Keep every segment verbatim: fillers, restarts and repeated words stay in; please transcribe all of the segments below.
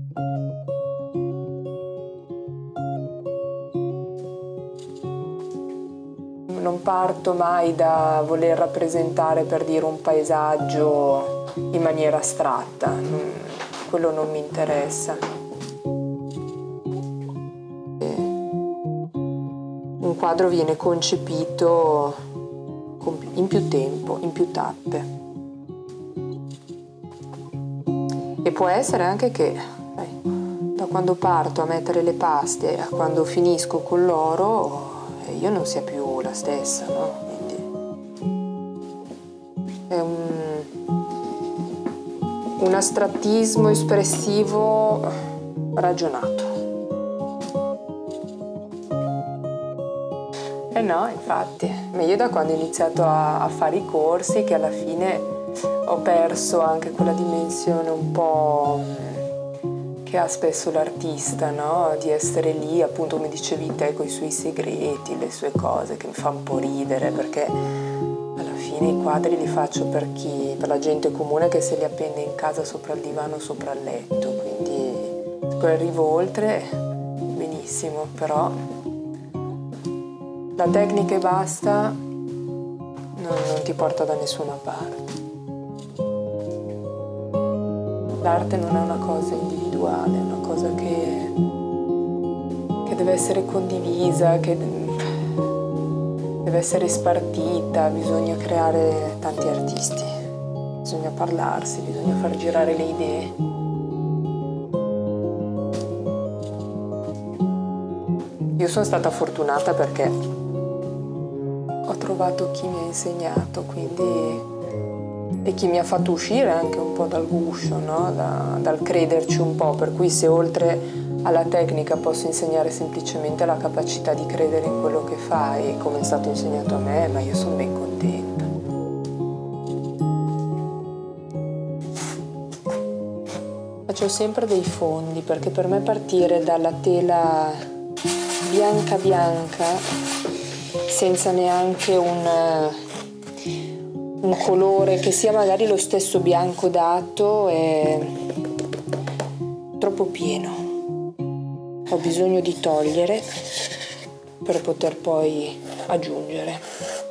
Non parto mai da voler rappresentare, per dire, un paesaggio in maniera astratta, non, quello non mi interessa. Un quadro viene concepito in più tempo, in più tappe. E può essere anche che dai, da quando parto a mettere le paste a quando finisco con l'oro io non sia più la stessa, no? Quindi è un, un astrattismo espressivo ragionato. Eh no, infatti, ma io da quando ho iniziato a, a fare i corsi, che alla fine ho perso anche quella dimensione un po' che ha spesso l'artista, no? Di essere lì, appunto, come dicevi te, con i suoi segreti, le sue cose, che mi fa un po' ridere, perché alla fine i quadri li faccio per chi, per la gente comune che se li appende in casa sopra il divano, sopra il letto, quindi se poi arrivo oltre, benissimo, però la tecnica e basta non, non ti porta da nessuna parte. L'arte non è una cosa individuale, è una cosa che, che deve essere condivisa, che deve essere spartita, bisogna creare tanti artisti, bisogna parlarsi, bisogna far girare le idee. Io sono stata fortunata perché ho trovato chi mi ha insegnato, quindi e chi mi ha fatto uscire anche un po' dal guscio, no? da, dal crederci un po', per cui se oltre alla tecnica posso insegnare semplicemente la capacità di credere in quello che fai, come è stato insegnato a me, ma io sono ben contenta. Faccio sempre dei fondi, perché per me partire dalla tela bianca bianca, senza neanche un... un colore che sia magari lo stesso bianco dato è troppo pieno. Ho bisogno di togliere per poter poi aggiungere.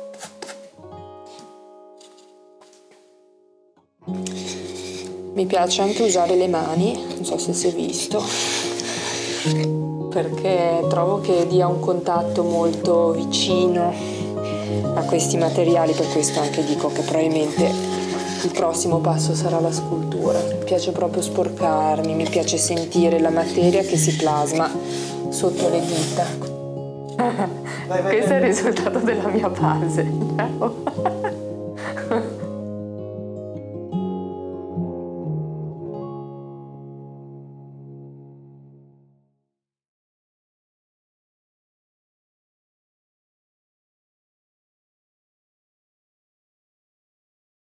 Mi piace anche usare le mani, non so se si è visto, perché trovo che dia un contatto molto vicino a questi materiali, per questo anche dico che probabilmente il prossimo passo sarà la scultura. Mi piace proprio sporcarmi, mi piace sentire la materia che si plasma sotto le dita. Vai, vai, questo vai. È il risultato della mia base. Ciao.